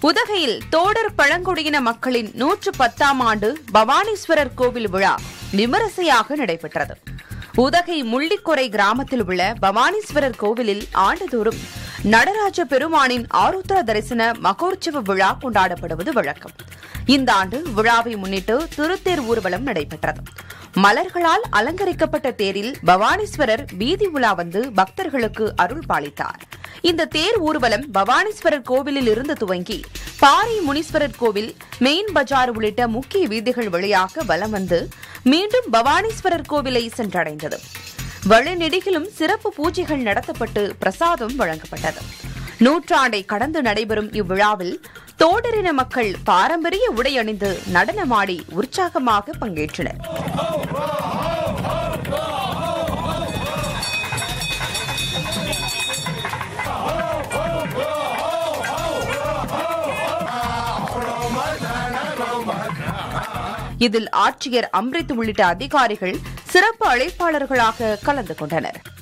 உதகையில் தோடர் பழங்குடியின மக்களின் 110ஆம் ஆண்டு பவானீஸ்வரர் கோவில் விழா விமரிசையாக நடைபெற்றது. உதகை முள்ளிக்கொரை கிராமத்தில் உள்ள பவானீஸ்வரர் கோவிலில் ஆண்டுதோறும் நடராஜ பெருமானின் ஆருத்ர தரிசன மகோற்சவ விழா கொண்டாடப்படுவது வழக்கம். இந்த ஆண்டு விழாவை முன்னிட்டு திருத்தேர் ஊர்வலம் நடைபெற்றது. மலர்களால் அலங்கரிக்கப்பட்ட தேரில் பவானீஸ்வரர் வீதி உலா வந்து பக்தர்களுக்கு அருள் பாலித்தார். இந்த தேர் ஊர்வலம் பவானீஸ்வரர் கோவிலில் இருந்து துவங்கி பாரி முனீஸ்வரர் கோவில், மெயின் பஜார் உள்ளிட்ட முக்கிய வீதிகள் வழியாக வலம் வந்து மீண்டும் பவானீஸ்வரர் கோவிலை சென்றடைந்தது. வழிநெடுகிலும் சிறப்பு பூஜைகள் நடத்தப்பட்டு பிரசாதம் வழங்கப்பட்டது. நூற்றாண்டை கடந்து நடைபெறும் இவ்விழாவில் தோடரின மக்கள் பாரம்பரிய உடை அணிந்து நடனமாடி உற்சாகமாக பங்கேற்றனர். இதில் ஆட்சியர் அம்ரித் உள்ளிட்ட அதிகாரிகள் சிறப்பு அழைப்பாளர்களாக கலந்து கொண்டனர்.